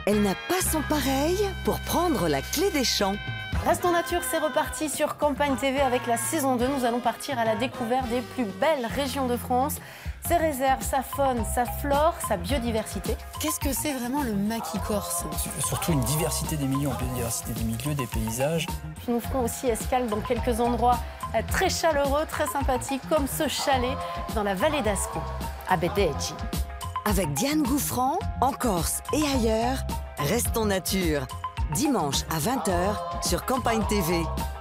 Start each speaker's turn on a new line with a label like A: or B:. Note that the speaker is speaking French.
A: Elle n'a pas son pareil pour prendre la clé des champs.
B: Restons nature, c'est reparti sur Campagne TV avec la saison 2. Nous allons partir à la découverte des plus belles régions de France. Ses réserves, sa faune, sa flore, sa biodiversité. Qu'est-ce que c'est vraiment le maquis corse?
C: Surtout une diversité des milieux, une diversité des milieux, des paysages.
B: Puis nous ferons aussi escale dans quelques endroits très chaleureux, très sympathiques, comme ce chalet dans la vallée d'Ascq, à Bedeggi.
A: Avec Diane Gouffran, en Corse et ailleurs, Restons nature. Dimanche à 20 h sur Campagne TV.